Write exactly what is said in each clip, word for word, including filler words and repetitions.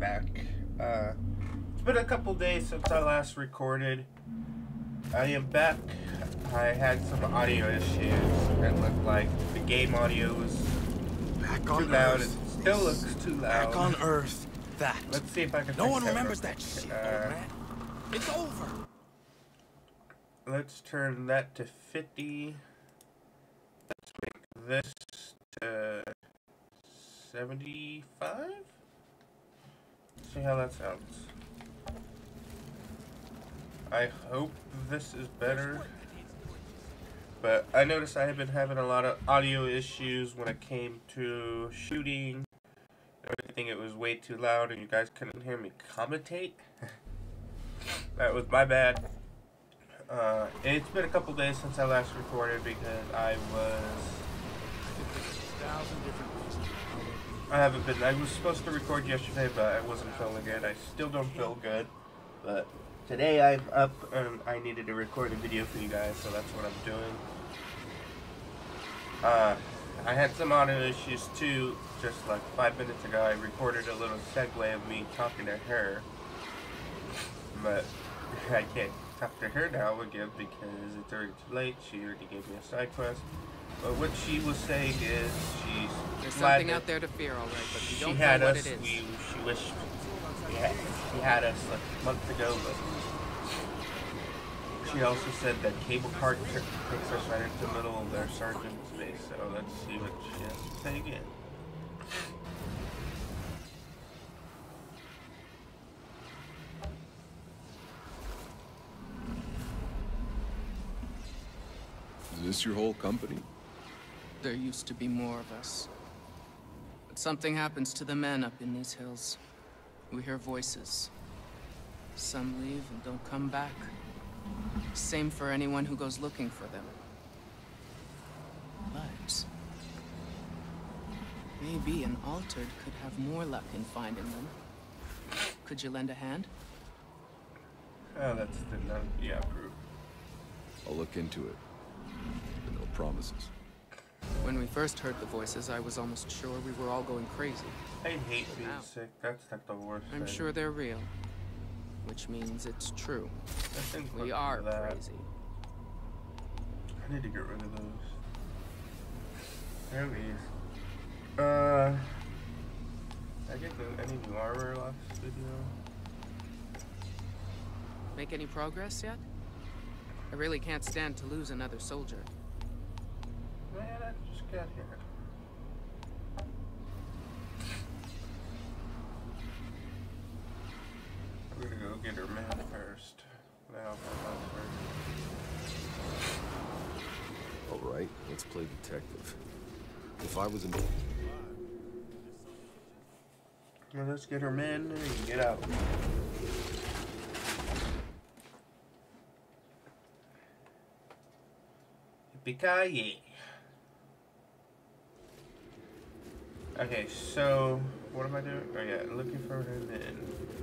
back. Uh, it's been a couple days since I last recorded. I am back. I had some audio issues. It looked like the game audio was back too on loud. Earth. It still looks too loud. Back on Earth. That. Let's see if I can. No fix one that remembers real that quick. shit, Uh, old man. It's over. Let's turn that to fifty. Let's make this to seventy-five. See how that sounds. I hope this is better. But I noticed I have been having a lot of audio issues when it came to shooting. I think it was way too loud and you guys couldn't hear me commentate. That was my bad. Uh, it's been a couple days since I last recorded because I was... I haven't been... I was supposed to record yesterday, but I wasn't feeling good. I still don't feel good. But today I'm up and I needed to record a video for you guys, so that's what I'm doing. Uh, I had some audio issues too. Just like five minutes ago, I recorded a little segue of me talking to her. But I can't talk to her now again because it's already too late. She already gave me a side quest. But what she was saying is she's There's glad something that out there to fear, all right, but you she don't had know what us. it is. We, she wished we had, she had us like months ago, but she also said that cable cart takes us right into the middle of their sergeant's base. So let's see what she has to say again. Is this your whole company? There used to be more of us. But something happens to the men up in these hills. We hear voices. Some leave and don't come back. Same for anyone who goes looking for them. But maybe an altered could have more luck in finding them. Could you lend a hand? Oh, that's the no, yeah, proof. I'll look into it. But no promises. When we first heard the voices, I was almost sure we were all going crazy. I hate being Wow. sick. That's like the worst I'm thing. sure they're real. Which means it's true. I think We look are for that. crazy. I need to get rid of those. There we is. Uh, I get the, any new armor last video. Make any progress yet? I really can't stand to lose another soldier. Man, I just got here. We're gonna go get her man first. Now, first. All right, let's play detective. If I was in... Well, let's get her man and get out. Yippee-ki-yay. Okay, so what am I doing? Oh yeah, looking for her man.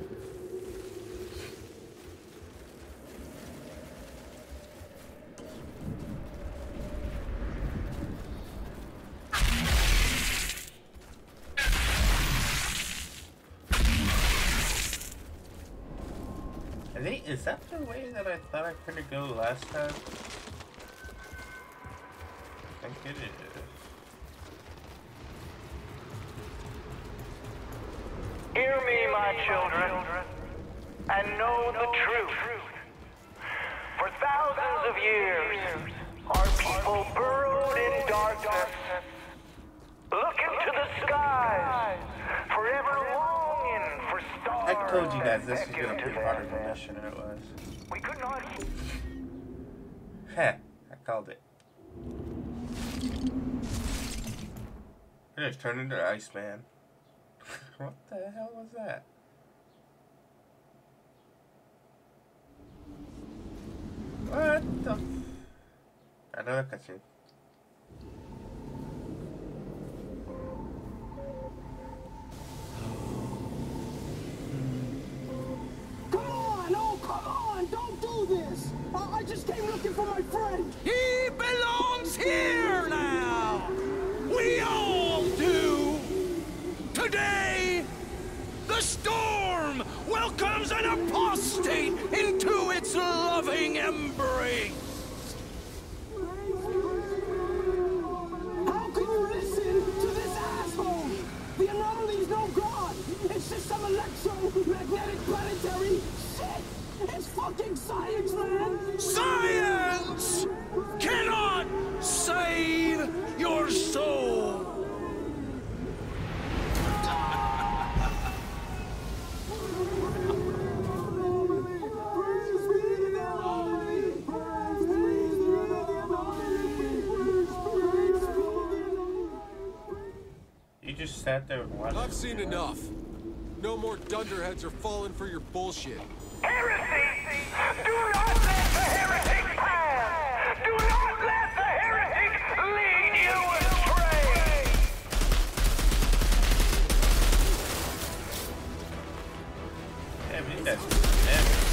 I think, is that the way that I thought I could go last time? I think it is. Hear me, my children, and know the truth. For thousands of years, our people burrowed in darkness, looking to the skies, forever longing for stars. I told you guys this that was gonna beckon be to harder them. than mission it was. We could not. Heh, I called it. I just turned into Iceman. What the hell was that? What the f- Another cutscene. Come on! Oh, come on! Don't do this! I, I just came looking for my friend! He belongs here now! We all do! Today, the storm welcomes an apostate into its loving embrace. How can you listen to this asshole? The anomaly's no god. It's just some electromagnetic planetary shit. It's fucking science, man. Science cannot save your soul. You just sat there and watched. I've seen enough. No more dunderheads are falling for your bullshit. Heresy! Do not let the heretic pass! Do not let the heretic lead you astray! Damn, he's dead. Damn.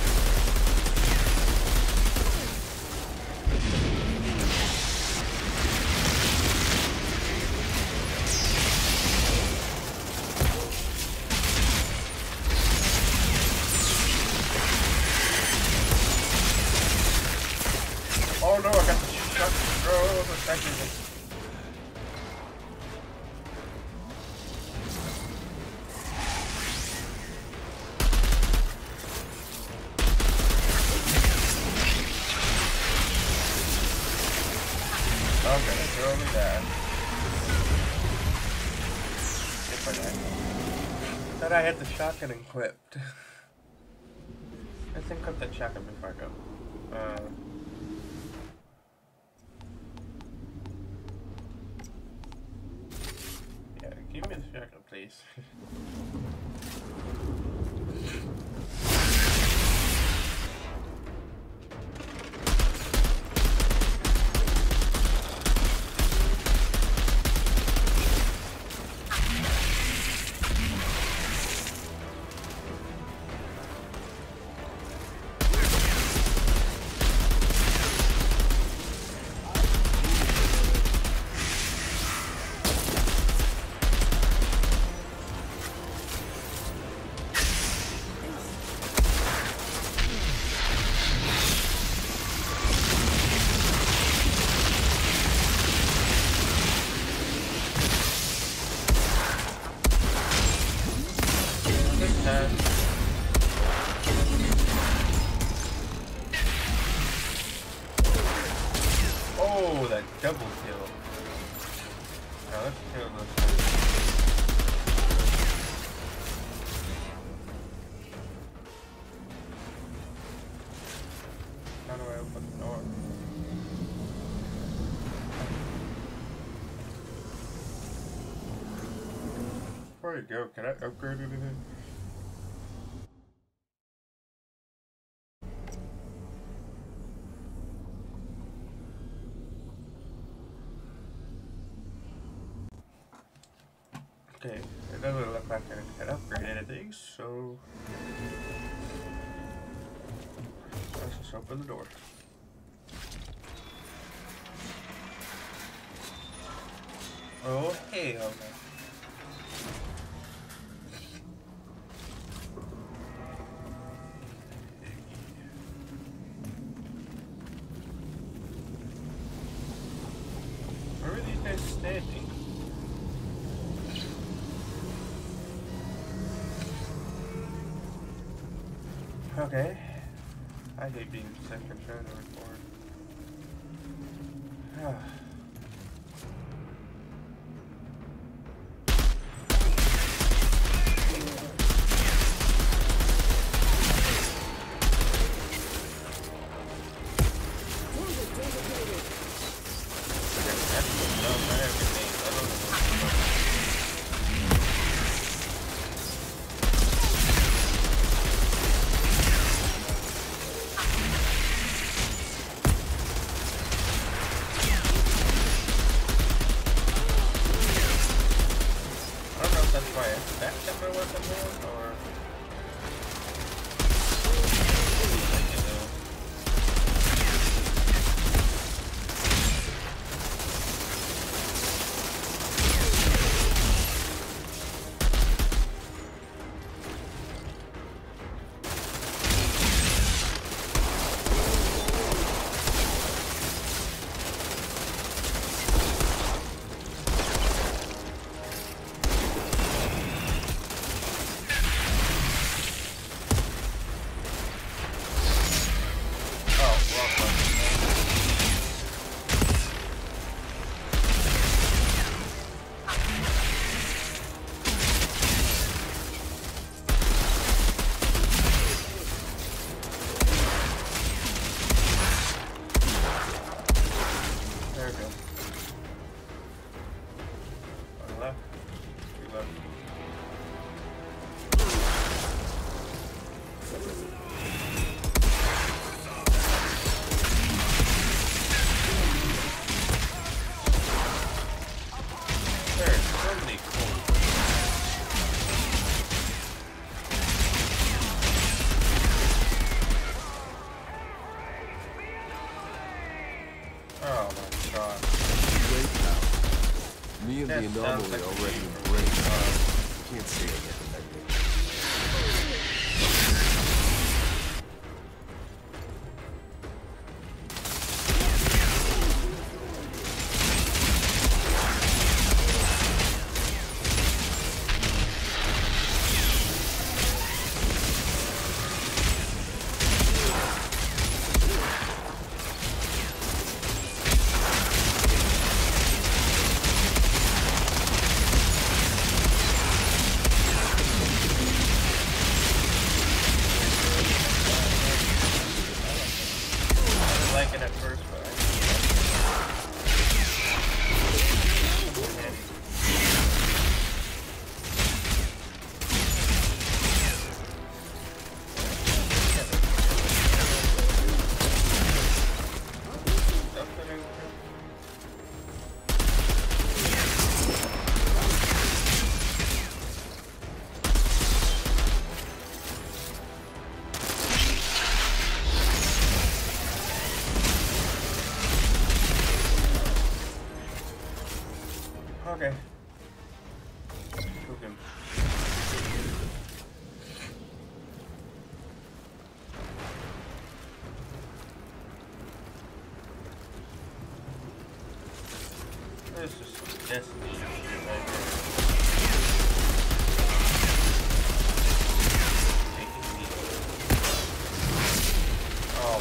Oh no, I got the shot. Oh, the second. Okay, throw me that. If I die. Thought I had the shotgun equipped. Let's equip that shotgun before I go. Uh. Give me the shotgun, please. Oh, that double kill. Now let's kill this. How do I open the door? Before you go, can I upgrade anything? Okay, it doesn't look like I can upgrade anything, so let's just open the door. Oh, hey, okay. Where are these guys standing? Okay. I hate being second trying to record. anomaly like already in break. Can't say I recommend it. like it at first, but I Okay. Cooking. This is some Destiny shit right here. Take it easy. Oh.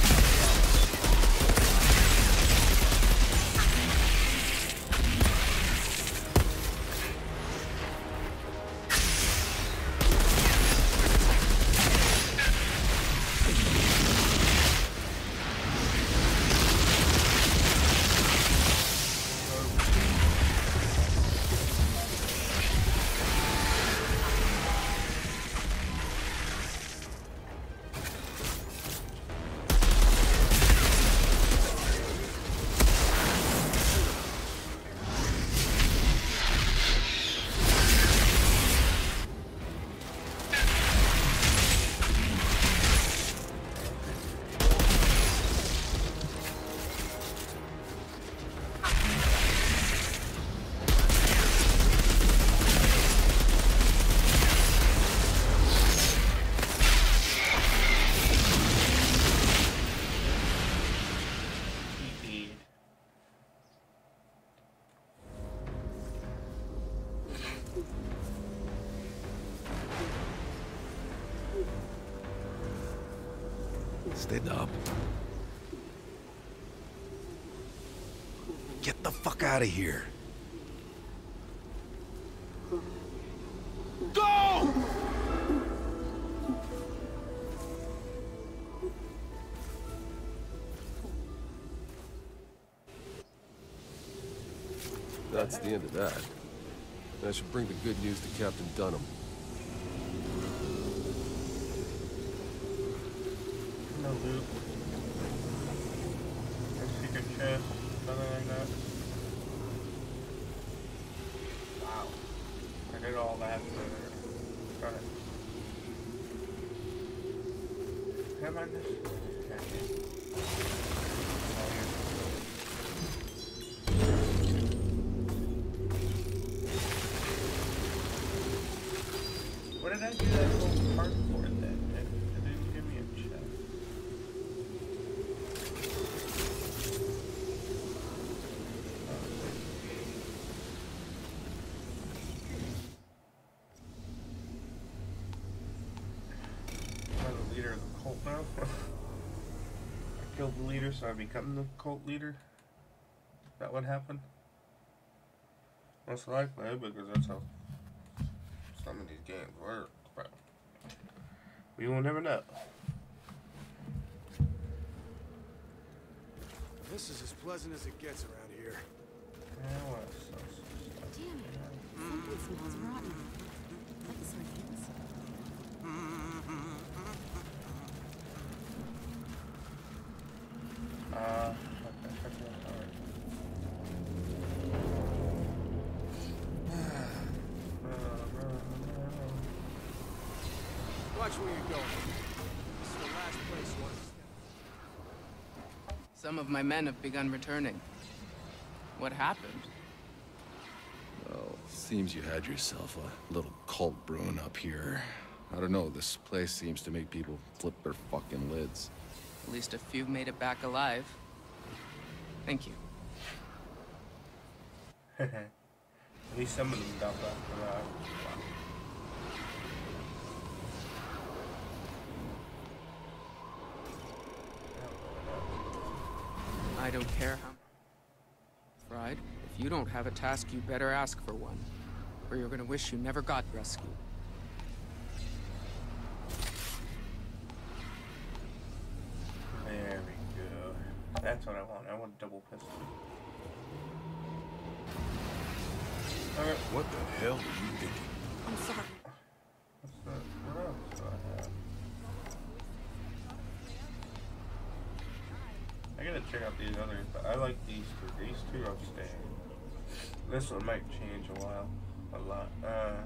Stand up. Get the fuck out of here. Go! That's the end of that. I should bring the good news to Captain Dunham. No loot. No secret chest, nothing like that. Wow. I did all that for... Got it. Can I mine this? Yeah, I can. Oh, yeah. What did I do that little part for then? It didn't give me a chest. I'm the leader of the cult now. I killed the leader, so I become the cult leader. Is that what happened? Most likely, because that's how some of these games work, but we will never know. This is as pleasant as it gets around here. Yeah, well, so, so, so, Damn it. Something smells rotten. Like sardines. Uh, okay, okay, alright. Watch where you're going. This is the last place you want to step. Some of my men have begun returning. What happened? Seems you had yourself a little cult brewing up here. I don't know, this place seems to make people flip their fucking lids. At least a few made it back alive. Thank you. At least some of them got back alive. I don't care how. Fried, if you don't have a task, you better ask for one. Or you're gonna wish you never got rescued. There we go. That's what I want. I want a double pistol. Okay. What the hell are you thinking? I'm sorry. What's that? What else do I have? I gotta check out these others, but I like these two. These two I'm staying. This one might change a while. A lot. Uh...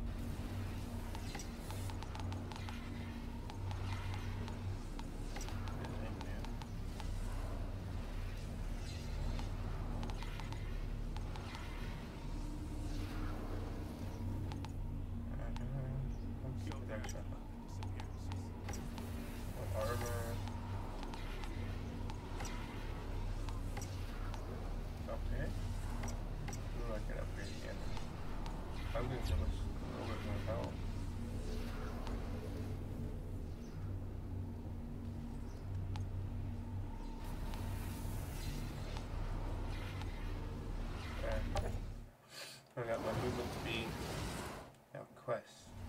I got my movement speed. Now quest.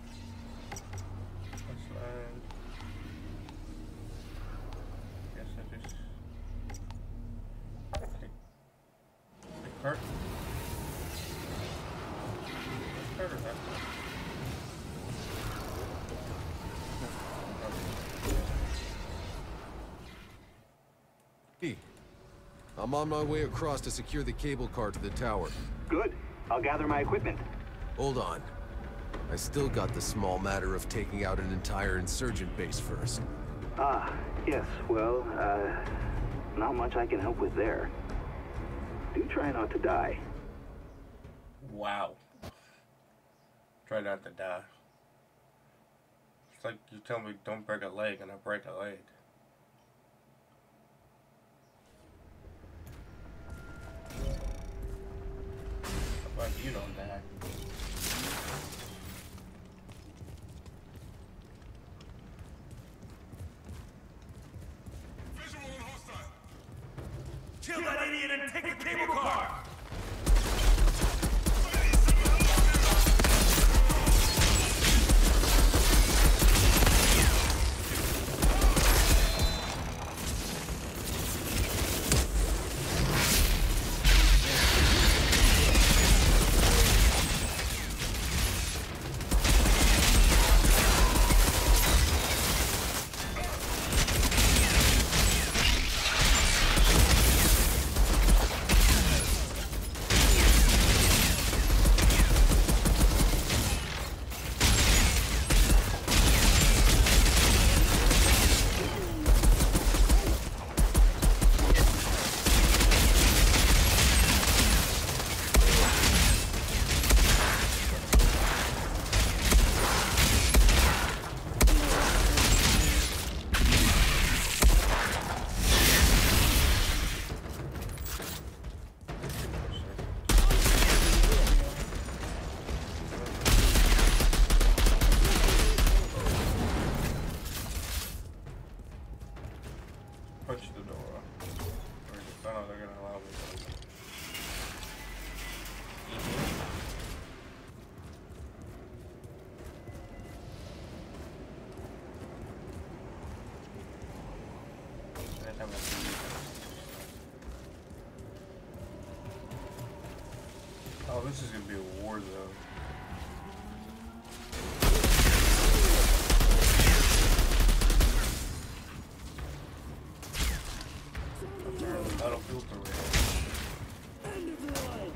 Quest line. Guess I just okay. The cart. Which cart is that? Hey, I'm on my way across to secure the cable car to the tower. Good. I'll gather my equipment. Hold on. I still got the small matter of taking out an entire insurgent base first. Ah, yes. Well, uh, not much I can help with there. Do try not to die. Wow. Try not to die. It's like you tell me don't break a leg and I break a leg. But you don't die. Visual on hostile. Kill that idiot and take the cable car. Punch the door up. Or is it? Oh no, they're gonna allow me to open it. Anytime I see you. Oh, this is gonna be a war zone. Battlefield to rail. End of the line.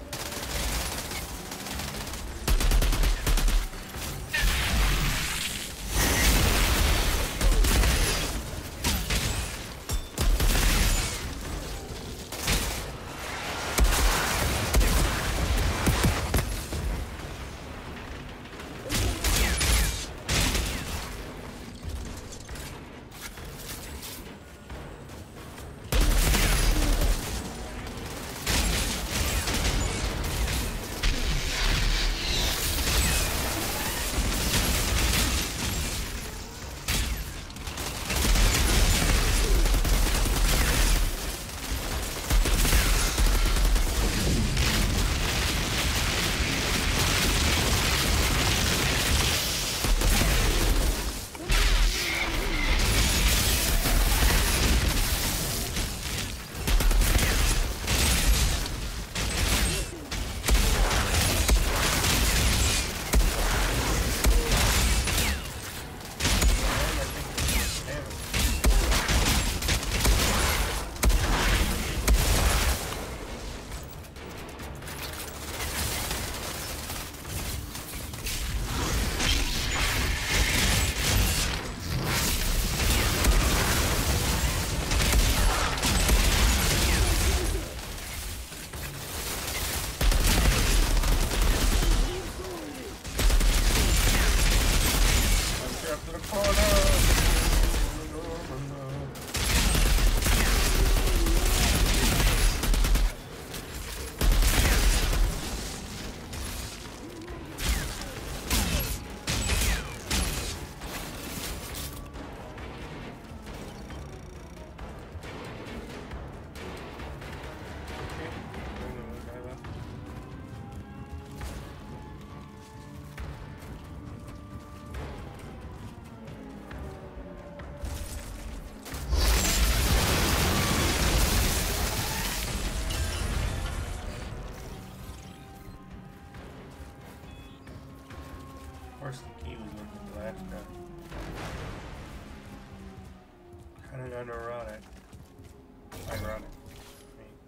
Of course, the key was in the last guy. Kind of ironic. Ironic. I mean.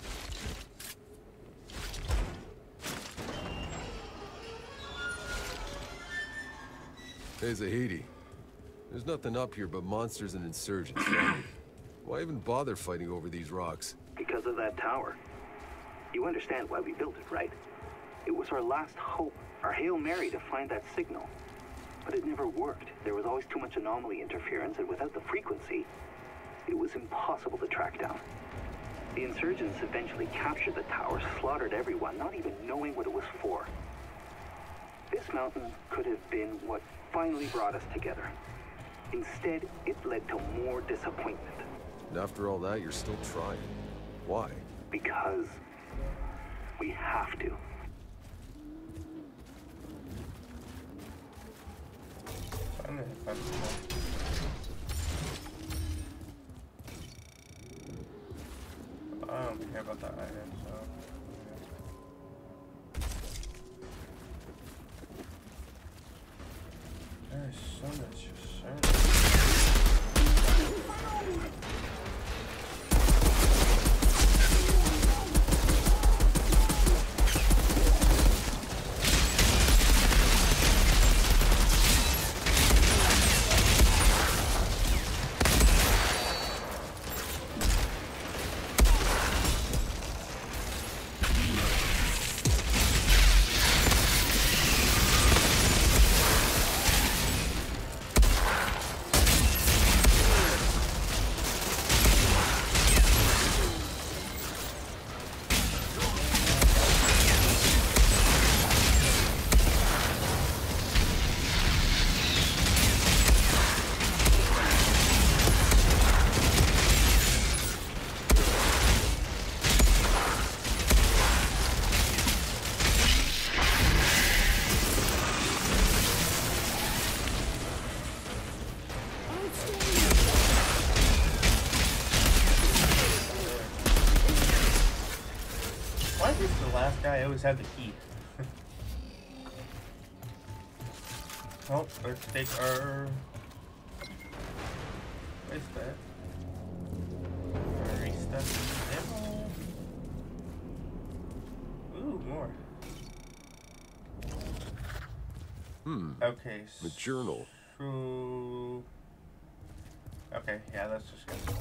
Hey, Zahedi. There's nothing up here but monsters and insurgents. Why even bother fighting over these rocks? Because of that tower. You understand why we built it, right? It was our last hope, our Hail Mary to find that signal. But it never worked. There was always too much anomaly interference, and without the frequency, it was impossible to track down. The insurgents eventually captured the tower, slaughtered everyone, not even knowing what it was for. This mountain could have been what finally brought us together. Instead, it led to more disappointment. And after all that, you're still trying. Why? Because we have to. I'm gonna find the I don't care about that item, so. There's so much concern. Why is this the last guy always have the key? Oh, let's take our... What is that? Our restuff ammo. Ooh, more. Hmm. Okay. A journal. So... Okay, yeah, that's just good.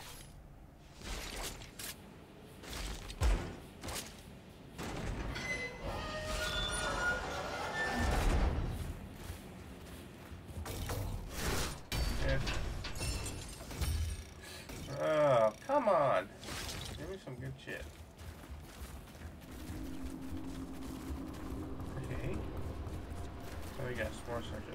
Oh, come on. Give me some good shit. Okay. So we got some more circuit.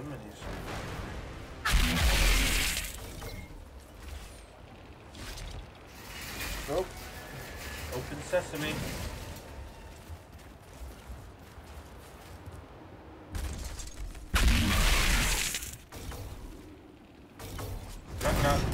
chimneys. Oh, open sesame. Knock knock.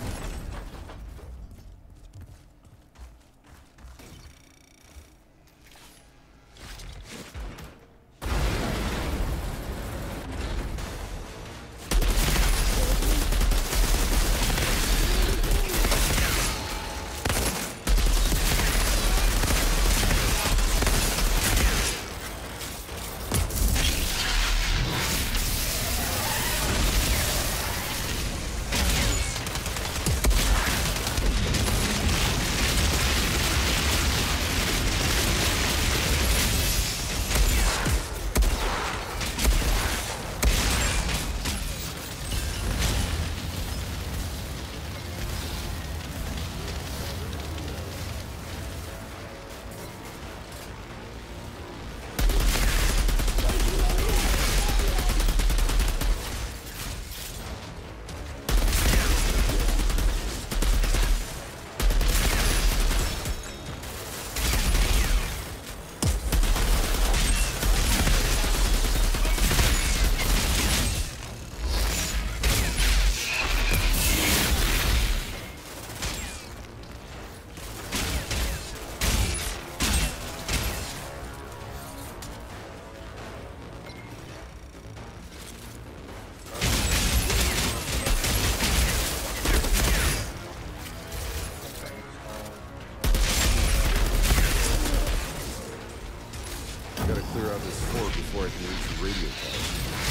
Before I can reach the radio tower.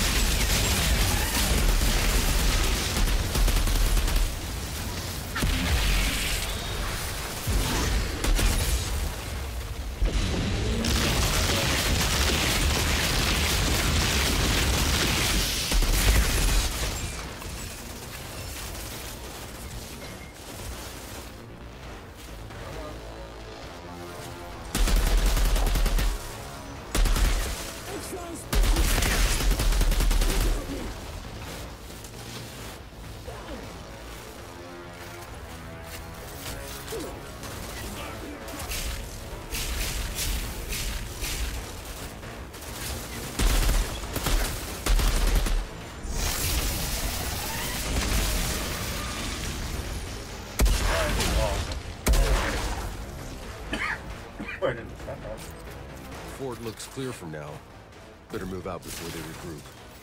Fort looks clear from now. Better move out before they regroup.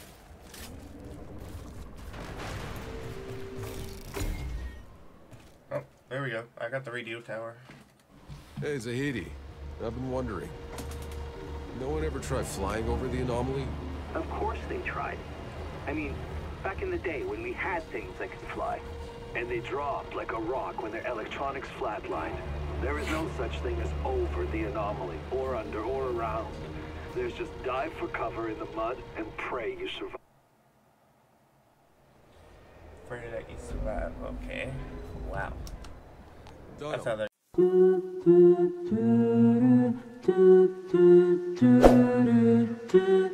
Oh, there we go. I got the radio tower. Hey, Zahedi. I've been wondering. No one ever tried flying over the anomaly? Of course they tried. I mean, back in the day when we had things that could fly. And they dropped like a rock when their electronics flatlined. There is no such thing as over the anomaly, or under, or around. There's just dive for cover in the mud and pray you survive. Pray that you survive, okay. Wow. Donald. That's how they...